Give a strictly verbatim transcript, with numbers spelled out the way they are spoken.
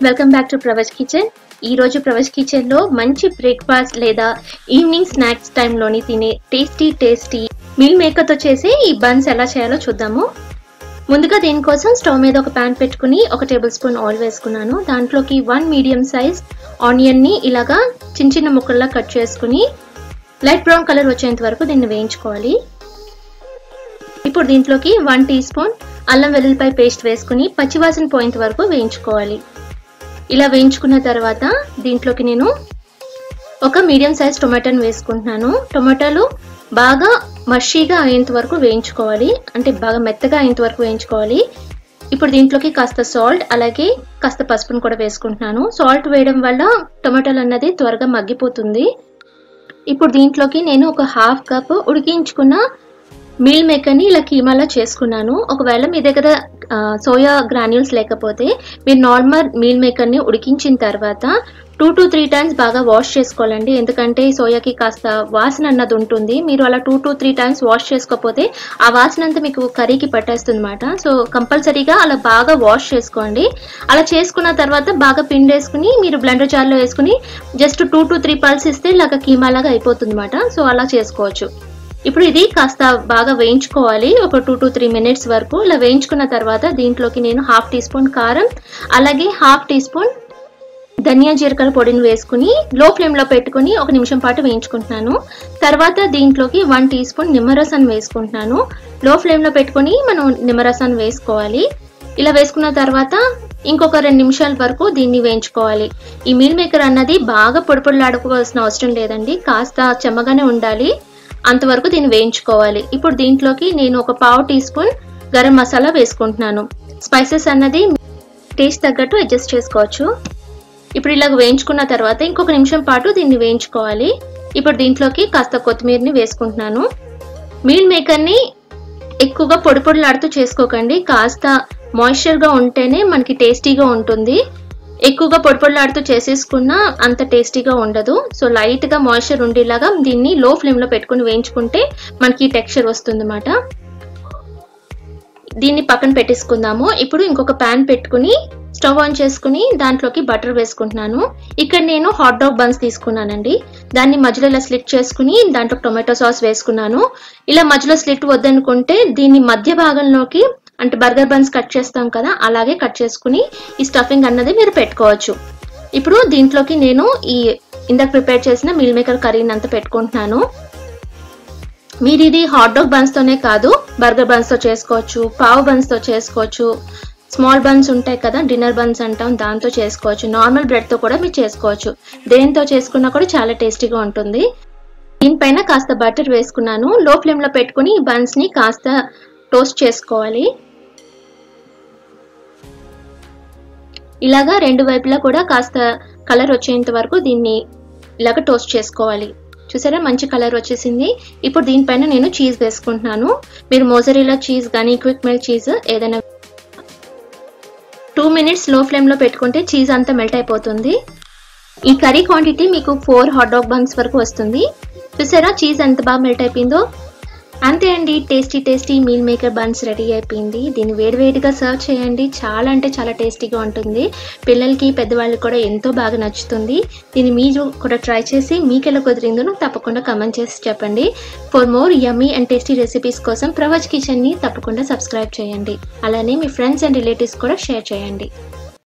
Welcome back to Pravaj kitchen. ఈ రోజు ప్రవజ్ kitchen లో మంచి బ్రేక్ఫాస్ట్ లేదా ఈవినింగ్ స్నాక్స్ టైంలోని తినే టేస్టీ టేస్టీ మీల్ మేకర్ తో చేసి ఈ బన్స్ ఎలా చేయాలో చూద్దాము. ముందుగా దీనికోసం స్టవ్ మీద ఒక ప్యాన్ పెట్టుకుని ఒక టేబుల్ స్పూన్ ఆయిల్ వేసుకున్నాను. దాంట్లోకి వన్ మీడియం సైజ్ ఆనియన్ ని ఇలాగా చిన్న చిన్న ముక్కల్లా కట్ చేసుకుని లైట్ బ్రౌన్ కలర్ వచ్చేంత వరకు దీన్ని వేయించుకోవాలి. ఇప్పుడు దీంట్లోకి వన్ టీ స్పూన్ అల్లం వెల్లుల్లిపాయ పేస్ట్ వేసుకుని పచ్చివాసన పోయేంత వరకు వేయించుకోవాలి. ఇలా వేయించుకున్న తర్వాత దీంట్లోకి నేను ఒక మీడియం సైజ్ టొమాటోని వేసుకుంటున్నాను. టొమాటోలు బాగా మషీగా అయ్యేంత వరకు వేయించుకోవాలి, అంటే బాగా మెత్తగా అయ్యేంత వరకు వేయించుకోవాలి. ఇప్పుడు దీంట్లోకి కాస్త సాల్ట్ అలాగే కాస్త పసుపును కూడా వేసుకుంటున్నాను. సాల్ట్ వేయడం వల్ల టొమాటోలు అన్నది త్వరగా మగ్గిపోతుంది. ఇప్పుడు దీంట్లోకి నేను ఒక హాఫ్ కప్ ఉడికించుకున్న మీల్ మేకర్ని ఇలా కీమాలా చేసుకున్నాను. ఒకవేళ మీ దగ్గర సోయా గ్రాన్యూల్స్ లేకపోతే మీరు నార్మల్ మీల్ మేకర్ని ఉడికించిన తర్వాత టూ టు త్రీ టైమ్స్ బాగా వాష్ చేసుకోవాలండి. ఎందుకంటే సోయాకి కాస్త వాసన అన్నది ఉంటుంది. మీరు అలా two to three times wash చేసుకోకపోతే ఆ వాసన అంతా మీకు కర్రీకి పట్టేస్తుంది అనమాట. సో కంపల్సరీగా అలా బాగా వాష్ చేసుకోండి. అలా చేసుకున్న తర్వాత బాగా పిండేసుకుని మీరు బ్లెండర్ జార్లో వేసుకుని just two to three pulse ఇస్తే ఇలాగ కీమాలాగా అయిపోతుంది అనమాట. సో అలా చేసుకోవచ్చు. ఇప్పుడు ఇది కాస్త బాగా వేయించుకోవాలి, ఒక టూ టు త్రీ మినిట్స్ వరకు. ఇలా వేయించుకున్న తర్వాత దీంట్లోకి నేను హాఫ్ టీ స్పూన్ కారం అలాగే హాఫ్ టీ స్పూన్ ధనియా జీలకర్ర పొడిని వేసుకుని లో ఫ్లేమ్లో పెట్టుకుని ఒక నిమిషం పాటు వేయించుకుంటున్నాను. తర్వాత దీంట్లోకి వన్ టీ స్పూన్ నిమ్మరసాన్ని వేసుకుంటున్నాను. లో ఫ్లేమ్లో పెట్టుకుని మనం నిమ్మరసాన్ని వేసుకోవాలి. ఇలా వేసుకున్న తర్వాత ఇంకొక రెండు నిమిషాల వరకు దీన్ని వేయించుకోవాలి. ఈ మీల్ మేకర్ అన్నది బాగా పొడి పొడిలాడుకోవాల్సిన అవసరం లేదండి, కాస్త చెమ్మగానే ఉండాలి, అంతవరకు దీన్ని వేయించుకోవాలి. ఇప్పుడు దీంట్లోకి నేను ఒక పావు టీ స్పూన్ గరం మసాలా వేసుకుంటున్నాను. స్పైసెస్ అన్నది టేస్ట్ తగ్గట్టు అడ్జస్ట్ చేసుకోవచ్చు. ఇప్పుడు ఇలాగ వేయించుకున్న తర్వాత ఇంకొక నిమిషం పాటు దీన్ని వేయించుకోవాలి. ఇప్పుడు దీంట్లోకి కాస్త కొత్తిమీరని వేసుకుంటున్నాను. మీల్ మేకర్ని ఎక్కువగా పొడి పొడిలాడుతూ చేసుకోకండి, కాస్త మాయిశ్చర్గా ఉంటేనే మనకి టేస్టీగా ఉంటుంది. ఎక్కువగా పొడి పొడిలాడుతూ చేసేసుకున్నా అంత టేస్టీగా ఉండదు. సో లైట్గా మాయిశ్చర్ ఉండేలాగా దీన్ని లో ఫ్లేమ్లో పెట్టుకుని వేయించుకుంటే మనకి టెక్స్చర్ వస్తుంది అన్నమాట. దీన్ని పక్కన పెట్టేసుకుందాము. ఇప్పుడు ఇంకొక ప్యాన్ పెట్టుకుని స్టవ్ ఆన్ చేసుకుని దాంట్లోకి బటర్ వేసుకుంటున్నాను. ఇక్కడ నేను హాట్ డాగ్ బన్స్ తీసుకున్నానండి. దాన్ని మధ్యలో ఇలా స్లిట్ చేసుకుని దాంట్లో టొమాటో సాస్ వేసుకున్నాను. ఇలా మధ్యలో స్లిట్ వద్దనుకుంటే దీన్ని మధ్య భాగంలోకి, అంటే బర్గర్ బన్స్ కట్ చేస్తాం కదా, అలాగే కట్ చేసుకుని ఈ స్టఫింగ్ అన్నది మీరు పెట్టుకోవచ్చు. ఇప్పుడు దీంట్లోకి నేను ఈ ఇందాక ప్రిపేర్ చేసిన మీల్ మేకర్ కర్రీని అంతా పెట్టుకుంటున్నాను. మీరు ఇది హాట్ డాగ్ బన్స్తోనే కాదు, బర్గర్ బన్స్తో చేసుకోవచ్చు, పావ్ బన్స్తో చేసుకోవచ్చు, స్మాల్ బన్స్ ఉంటాయి కదా, డిన్నర్ బన్స్ అంటాం, దాంతో చేసుకోవచ్చు, నార్మల్ బ్రెడ్తో కూడా మీరు చేసుకోవచ్చు. దేంతో చేసుకున్నా కూడా చాలా టేస్టీగా ఉంటుంది. దీనిపైన కాస్త బటర్ వేసుకున్నాను. లో ఫ్లేమ్లో పెట్టుకుని ఈ బన్స్ని కాస్త టోస్ట్ చేసుకోవాలి. ఇలాగా రెండు వైపులా కూడా కాస్త కలర్ వచ్చేంత వరకు దీన్ని ఇలాగ టోస్ట్ చేసుకోవాలి. చూసారా, మంచి కలర్ వచ్చేసింది. ఇప్పుడు దీనిపైన నేను చీజ్ వేసుకుంటున్నాను. మీరు మోజరెల్లా చీజ్ కానీ క్విక్ మెల్ట్ చీజ్ ఏదైనా టూ మినిట్స్ లో ఫ్లేమ్లో పెట్టుకుంటే చీజ్ అంతా మెల్ట్ అయిపోతుంది. ఈ కర్రీ క్వాంటిటీ మీకు ఫోర్ హాట్ డాగ్ బన్స్ వరకు వస్తుంది. చూసారా చీజ్ ఎంత బాగా మెల్ట్ అయిపోయిందో. అంతే అండి, tasty tasty meal maker buns ready అయిపోయింది. దీన్ని వేడివేడిగా సర్వ్ చేయండి, చాలా అంటే చాలా టేస్టీగా ఉంటుంది. పిల్లలకి పెద్దవాళ్ళకి కూడా ఎంతో బాగా నచ్చుతుంది. దీన్ని మీరు కూడా ట్రై చేసి మీకు ఎలా కుదిరిందో తప్పకుండా కమెంట్ చేసి చెప్పండి. For more yummy and tasty recipes కోసం ప్రవజ్ కిచెన్ని తప్పకుండా సబ్స్క్రైబ్ చేయండి. అలానే మీ ఫ్రెండ్స్ అండ్ రిలేటివ్స్ కూడా షేర్ చేయండి.